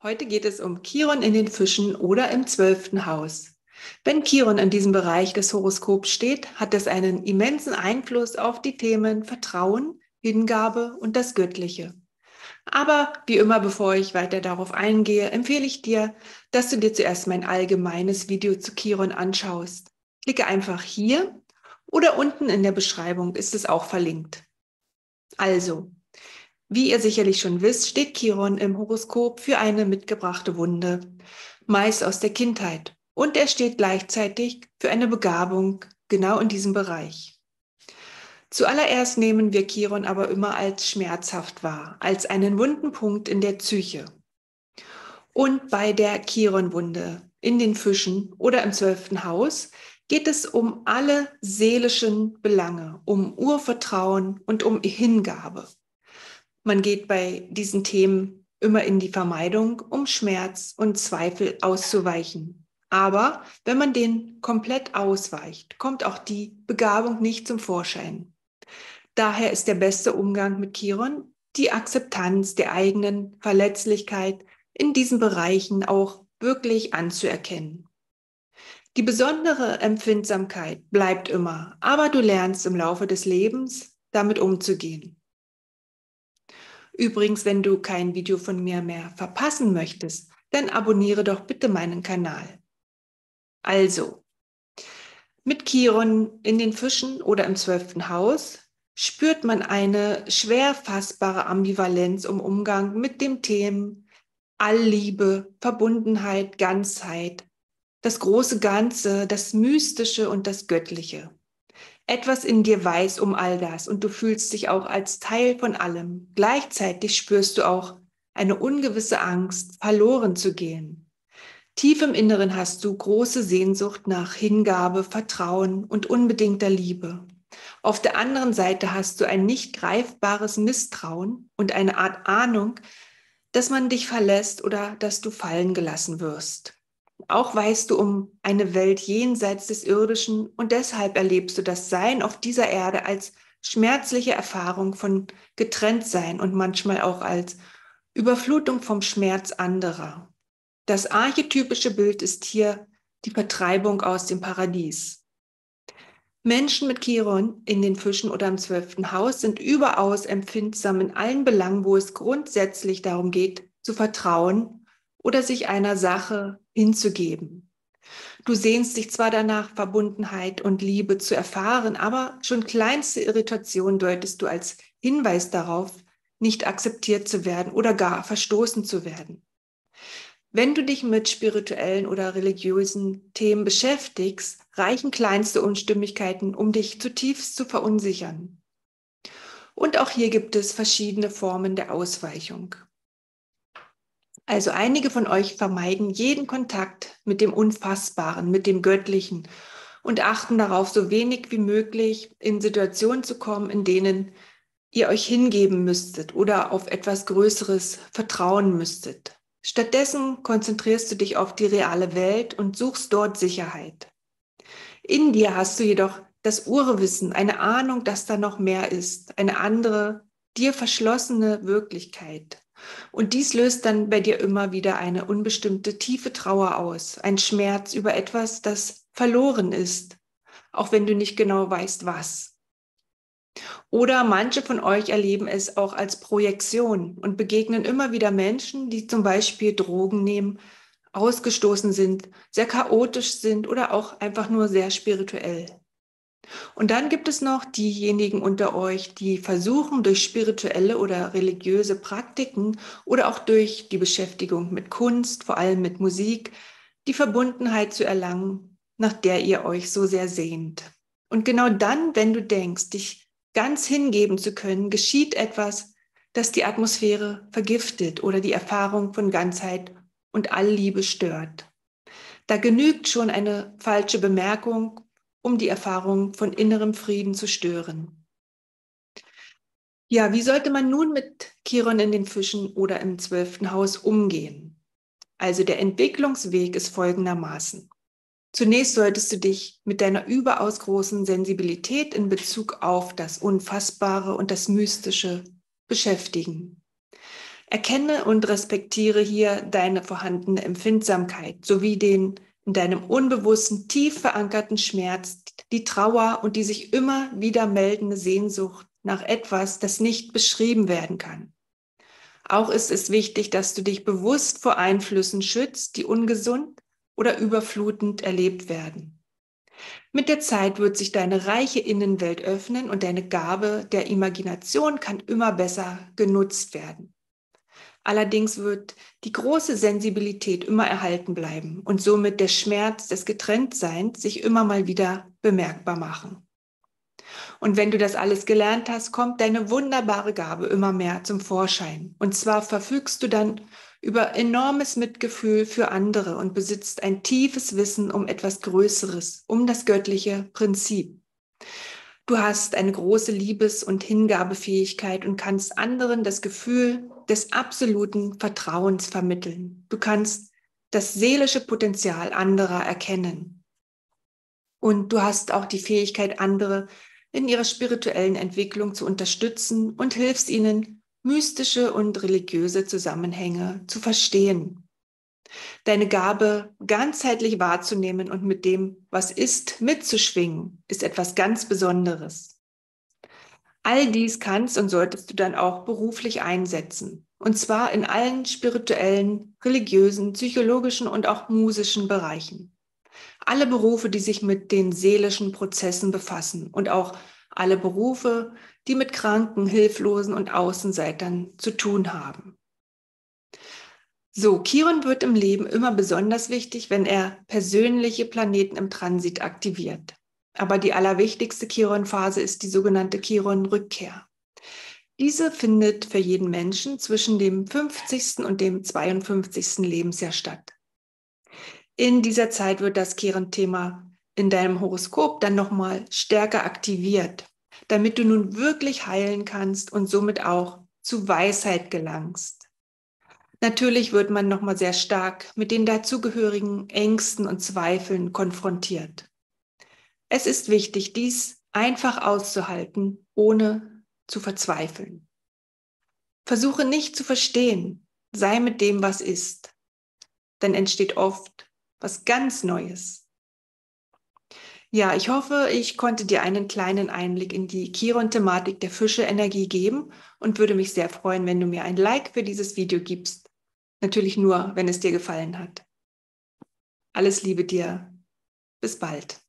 Heute geht es um Chiron in den Fischen oder im 12. Haus. Wenn Chiron in diesem Bereich des Horoskops steht, hat es einen immensen Einfluss auf die Themen Vertrauen, Hingabe und das Göttliche. Aber wie immer, bevor ich weiter darauf eingehe, empfehle ich dir, dass du dir zuerst mein allgemeines Video zu Chiron anschaust. Klicke einfach hier oder unten in der Beschreibung ist es auch verlinkt. Also, wie ihr sicherlich schon wisst, steht Chiron im Horoskop für eine mitgebrachte Wunde, meist aus der Kindheit. Und er steht gleichzeitig für eine Begabung genau in diesem Bereich. Zuallererst nehmen wir Chiron aber immer als schmerzhaft wahr, als einen wunden Punkt in der Psyche. Und bei der Chiron-Wunde in den Fischen oder im 12. Haus geht es um alle seelischen Belange, um Urvertrauen und um Hingabe. Man geht bei diesen Themen immer in die Vermeidung, um Schmerz und Zweifel auszuweichen. Aber wenn man den komplett ausweicht, kommt auch die Begabung nicht zum Vorschein. Daher ist der beste Umgang mit Chiron die Akzeptanz der eigenen Verletzlichkeit in diesen Bereichen auch wirklich anzuerkennen. Die besondere Empfindsamkeit bleibt immer, aber du lernst im Laufe des Lebens damit umzugehen. Übrigens, wenn du kein Video von mir mehr verpassen möchtest, dann abonniere doch bitte meinen Kanal. Also, mit Chiron in den Fischen oder im 12. Haus spürt man eine schwer fassbare Ambivalenz im Umgang mit dem Themen Allliebe, Verbundenheit, Ganzheit, das große Ganze, das Mystische und das Göttliche. Etwas in dir weiß um all das und du fühlst dich auch als Teil von allem. Gleichzeitig spürst du auch eine ungewisse Angst, verloren zu gehen. Tief im Inneren hast du große Sehnsucht nach Hingabe, Vertrauen und unbedingter Liebe. Auf der anderen Seite hast du ein nicht greifbares Misstrauen und eine Art Ahnung, dass man dich verlässt oder dass du fallen gelassen wirst. Auch weißt du um eine Welt jenseits des Irdischen und deshalb erlebst du das Sein auf dieser Erde als schmerzliche Erfahrung von Getrenntsein und manchmal auch als Überflutung vom Schmerz anderer. Das archetypische Bild ist hier die Vertreibung aus dem Paradies. Menschen mit Chiron in den Fischen oder im 12. Haus sind überaus empfindsam in allen Belangen, wo es grundsätzlich darum geht, zu vertrauen oder sich einer Sache hinzugeben. Du sehnst dich zwar danach, Verbundenheit und Liebe zu erfahren, aber schon kleinste Irritation deutest du als Hinweis darauf, nicht akzeptiert zu werden oder gar verstoßen zu werden. Wenn du dich mit spirituellen oder religiösen Themen beschäftigst, reichen kleinste Unstimmigkeiten, um dich zutiefst zu verunsichern. Und auch hier gibt es verschiedene Formen der Ausweichung. Also einige von euch vermeiden jeden Kontakt mit dem Unfassbaren, mit dem Göttlichen und achten darauf, so wenig wie möglich in Situationen zu kommen, in denen ihr euch hingeben müsstet oder auf etwas Größeres vertrauen müsstet. Stattdessen konzentrierst du dich auf die reale Welt und suchst dort Sicherheit. In dir hast du jedoch das Urwissen, eine Ahnung, dass da noch mehr ist, eine andere, dir verschlossene Wirklichkeit. Und dies löst dann bei dir immer wieder eine unbestimmte tiefe Trauer aus, ein Schmerz über etwas, das verloren ist, auch wenn du nicht genau weißt, was. Oder manche von euch erleben es auch als Projektion und begegnen immer wieder Menschen, die zum Beispiel Drogen nehmen, ausgestoßen sind, sehr chaotisch sind oder auch einfach nur sehr spirituell. Und dann gibt es noch diejenigen unter euch, die versuchen, durch spirituelle oder religiöse Praktiken oder auch durch die Beschäftigung mit Kunst, vor allem mit Musik, die Verbundenheit zu erlangen, nach der ihr euch so sehr sehnt. Und genau dann, wenn du denkst, dich ganz hingeben zu können, geschieht etwas, das die Atmosphäre vergiftet oder die Erfahrung von Ganzheit und Allliebe stört. Da genügt schon eine falsche Bemerkung, um die Erfahrung von innerem Frieden zu stören. Ja, wie sollte man nun mit Chiron in den Fischen oder im 12. Haus umgehen? Also der Entwicklungsweg ist folgendermaßen. Zunächst solltest du dich mit deiner überaus großen Sensibilität in Bezug auf das Unfassbare und das Mystische beschäftigen. Erkenne und respektiere hier deine vorhandene Empfindsamkeit sowie den in deinem Unbewussten tief verankerten Schmerz, die Trauer und die sich immer wieder meldende Sehnsucht nach etwas, das nicht beschrieben werden kann. Auch ist es wichtig, dass du dich bewusst vor Einflüssen schützt, die ungesund oder überflutend erlebt werden. Mit der Zeit wird sich deine reiche Innenwelt öffnen und deine Gabe der Imagination kann immer besser genutzt werden. Allerdings wird die große Sensibilität immer erhalten bleiben und somit der Schmerz des Getrenntseins sich immer mal wieder bemerkbar machen. Und wenn du das alles gelernt hast, kommt deine wunderbare Gabe immer mehr zum Vorschein. Und zwar verfügst du dann über enormes Mitgefühl für andere und besitzt ein tiefes Wissen um etwas Größeres, um das göttliche Prinzip. Du hast eine große Liebes- und Hingabefähigkeit und kannst anderen das Gefühl des absoluten Vertrauens vermitteln. Du kannst das seelische Potenzial anderer erkennen. Und du hast auch die Fähigkeit, andere in ihrer spirituellen Entwicklung zu unterstützen und hilfst ihnen, mystische und religiöse Zusammenhänge zu verstehen. Deine Gabe ganzheitlich wahrzunehmen und mit dem, was ist, mitzuschwingen, ist etwas ganz Besonderes. All dies kannst und solltest du dann auch beruflich einsetzen. Und zwar in allen spirituellen, religiösen, psychologischen und auch musischen Bereichen. Alle Berufe, die sich mit den seelischen Prozessen befassen und auch alle Berufe, die mit Kranken, Hilflosen und Außenseitern zu tun haben. So, Chiron wird im Leben immer besonders wichtig, wenn er persönliche Planeten im Transit aktiviert. Aber die allerwichtigste Chiron-Phase ist die sogenannte Chiron-Rückkehr. Diese findet für jeden Menschen zwischen dem 50. und dem 52. Lebensjahr statt. In dieser Zeit wird das Chiron-Thema in deinem Horoskop dann nochmal stärker aktiviert, damit du nun wirklich heilen kannst und somit auch zu Weisheit gelangst. Natürlich wird man nochmal sehr stark mit den dazugehörigen Ängsten und Zweifeln konfrontiert. Es ist wichtig, dies einfach auszuhalten, ohne zu verzweifeln. Versuche nicht zu verstehen, sei mit dem, was ist. Dann entsteht oft was ganz Neues. Ja, ich hoffe, ich konnte dir einen kleinen Einblick in die Chiron-Thematik der Fische-Energie geben und würde mich sehr freuen, wenn du mir ein Like für dieses Video gibst. Natürlich nur, wenn es dir gefallen hat. Alles Liebe dir. Bis bald.